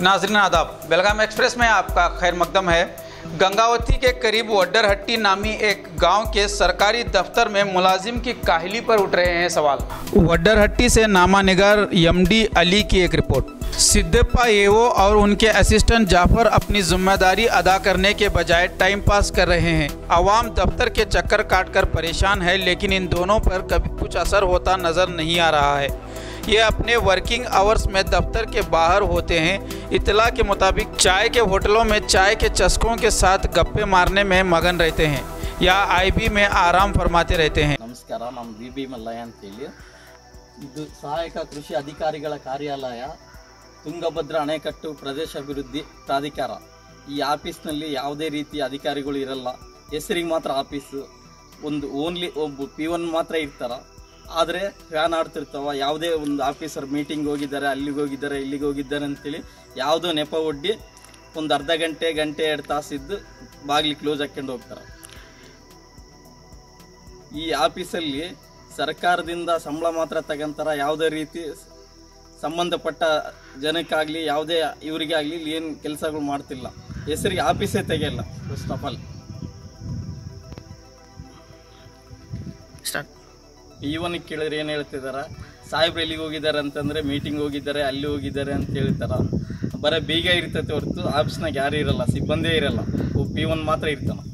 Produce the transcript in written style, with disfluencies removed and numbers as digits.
नाज़रीन आदाब, बेलगाम एक्सप्रेस में आपका खैर मकदम है। गंगावती के करीब वड्डरहट्टी नामी एक गांव के सरकारी दफ्तर में मुलाजिम की काहली पर उठ रहे हैं सवाल। वड्डरहट्टी से नामानिगार एमडी अली की एक रिपोर्ट। सिद्धप्पा येवो और उनके असिस्टेंट जाफर अपनी जिम्मेदारी अदा करने के बजाय टाइम पास कर रहे हैं। आवाम दफ्तर के चक्कर काटकर परेशान है, लेकिन इन दोनों पर कभी कुछ असर होता नज़र नहीं आ रहा है। ये अपने वर्किंग आवर्स में दफ्तर के बाहर होते हैं। इतला के मुताबिक चाय के होटलों में चाय के चस्कों के साथ गप्पे मारने में मगन रहते हैं या आईबी में आराम फरमाते रहते हैं। नमस्कार, नाम बीबी मल्लಯ್ಯ ಅಂತ ಹೇಳಿ ಇದು ಸಹಾಯಕ ಕೃಷಿ ಅಧಿಕಾರಿಗಳ ಕಾರ್ಯಾಲಯ ತುಂಗಭದ್ರಾ ಅಣೆಕಟ್ಟು ಪ್ರದೇಶ ಅಭಿವೃದ್ಧಿ ಪ್ರಾಧಿಕಾರ। ಈ ಆಫೀಸ್ನಲ್ಲಿ ಯಾವುದೇ ರೀತಿಯ ಅಧಿಕಾರಿಗಳು ಇರಲ್ಲ, ಹೆಸರಿಗೆ ಮಾತ್ರ ಆಫೀಸು, ಒಂದು ಓನ್ಲಿ ಒಬ್ಬ P1 ಮಾತ್ರ ಇರ್ತಾರೆ। ಆದರೆ ಫ್ಯಾನ್ ಆಡ್ತಿರ್ತಾವ, ಯಾವುದೇ ಒಂದು ಆಫೀಸರ್ ಮೀಟಿಂಗ್ ಹೋಗಿದ್ದಾರೆ, ಅಲ್ಲಿಗೆ ಹೋಗಿದ್ದಾರೆ, ಇಲ್ಲಿಗೆ ಹೋಗಿದ್ದಾರೆ ಅಂತೇಳಿ ಯಾವುದೋ ನೆಪ ಒಡ್ಡಿ ಒಂದು ಅರ್ಧ ಗಂಟೆ 2 ತಾಸಿದ್ದು ಬಾಗಿಲು ಕ್ಲೋಸ್ ಹಾಕ್ಕೊಂಡು ಹೋಗ್ತಾರೆ। ಈ ಆಫೀಸಲ್ಲಿ ಸರ್ಕಾರದಿಂದ ಸಂಬಳ ಮಾತ್ರ ತಗೊಂತಾರ, ಯಾವುದೇ ರೀತಿ ಸಂಬಂಧಪಟ್ಟ ಜನಕ್ಕಾಗಲಿ ಯಾವುದೇ ಇವರಿಗಾಗಲಿ ಏನು ಕೆಲಸಗಳು ಮಾಡ್ತಿಲ್ಲ, ಹೆಸರಿಗೆ ಆಫೀಸೇ ತೆಗೆಯಲ್ಲ। ಫಸ್ಟ್ ಆಫ್ ಆಲ್ P1 ಕೇಳಿದ್ರೆ ಏನು ಹೇಳ್ತಿದ್ದಾರೆ, ಸಾಹೇಬ್ರು ಎಲ್ಲಿಗೆ ಹೋಗಿದ್ದಾರೆ ಅಂತಂದರೆ ಮೀಟಿಂಗ್ ಹೋಗಿದ್ದಾರೆ, ಅಲ್ಲಿ ಹೋಗಿದ್ದಾರೆ ಅಂತ ಹೇಳ್ತಾರೆ। ಬರೀ ಬೀಗ ಇರ್ತೈತೆ ಹೊರತು ಆಫೀಸ್ನಾಗ ಯಾರೂ ಇರಲ್ಲ, ಸಿಬ್ಬಂದಿ ಇರಲ್ಲ, P1 ಮಾತ್ರ ಇರ್ತಾನೆ।